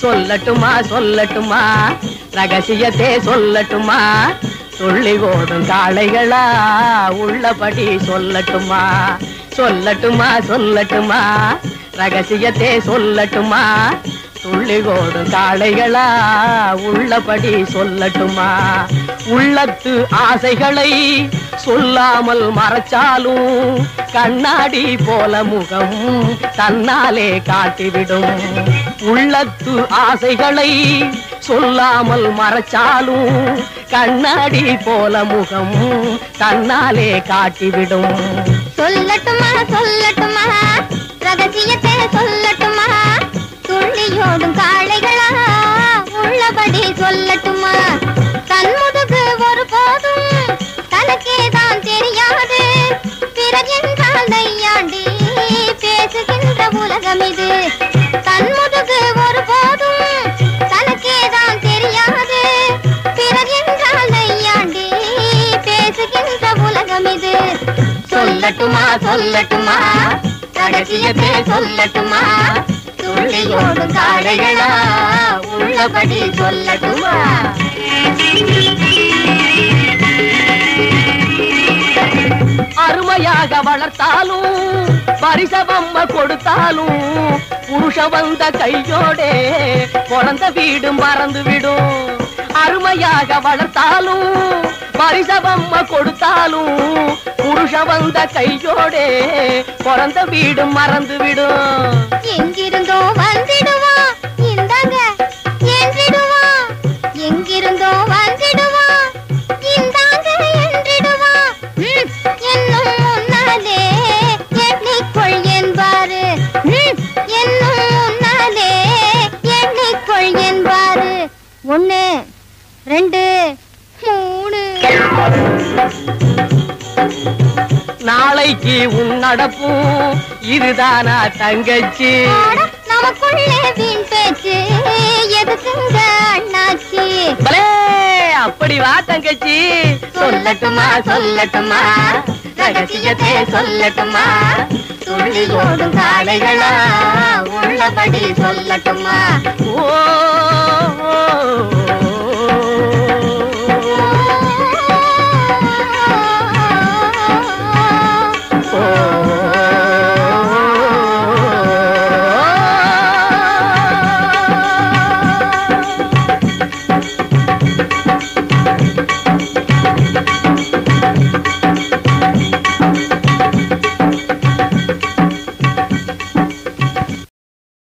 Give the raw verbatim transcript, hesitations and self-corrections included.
சொல்லட்டுமா சொல்லட்டுமா ரகசியத்தை சொல்லட்டுமா துள்ளி ஓடும் காளைகளா உள்ளபடி சொல்லட்டுமா சொல்லட்டுமா சொல்லட்டுமா ரகசியத்தை சொல்லட்டுமா துள்ளி ஓடும் காளைகளா உள்ளபடி சொல்லட்டுமா உள்ளத்து ஆசைகளை சொல்லாமல் மறைச்சாலும் கண்ணாடி போல முகம் தன்னாலே காட்டிவிடும் உள்ளத்து ஆசைகளை சொல்லாமல் மறைச்சாலும் கண்ணாடி போல முகம் தன்னாலே காட்டிவிடும் சொல்லட்டுமா சொல்லட்டுமா ரகசியத்தை சொல்லட்டுமா துள்ளியோடும் காளைகளா உள்ளபடி சொல்லட்டுமா தன்முதுகு ஒரு போதும் தனக்கேதான் தெரியாது பிறகென்றால் நையாண்டி பேசுகின்ற உலகம் இது தன்முதுகு ஒரு போதும் தனக்கேதான் தெரியாது பிறகென்றால் நையாண்டி பேசுகின்ற உலகம் இது சொல்லட்டுமா சொல்லட்டுமா ரகசியத்தை சொல்லட்டுமா துள்ளியோடும் காளைகளா உள்ளபடி சொல்லட்டுமா அருமையாக வளர்த்தாலும் பரிசவம்ம கொடுத்தாலும் புருஷ வந்த கையோடே பிறந்த வீடு மறந்து விடும் அருமையாக வளர்த்தாலும் பரிசவம்ம கொடுத்தாலும் புருஷ வந்த கையோடே பிறந்த வீடு மறந்து விடும் எங்கிருந்தோ வந்திடுவான் இந்தாங்க என்றிடுவான் எங்கிருந்தோ வந்திடுவான் இந்தாங்க என்றிடுவான் என்னும் முன்னாலே எண்ணிக்கொள் என்பாரு என்னும் முன்னாலே எண்ணிக்கொள் என்பாரு ஒண்ணு ரெண்டு மூணு நாளைக்கு உன் நடப்பும் இதுதானா தங்கச்சி நமக்குள்ளே வீண் பேச்சு எதுக்குங்க அண்ணாச்சி அப்படி வா தங்கச்சி சொல்லட்டுமா சொல்லட்டுமா ரகசியத்தை சொல்லட்டுமா துள்ளியோடும் காளைகளா உள்ளபடி சொல்லட்டுமா ஓ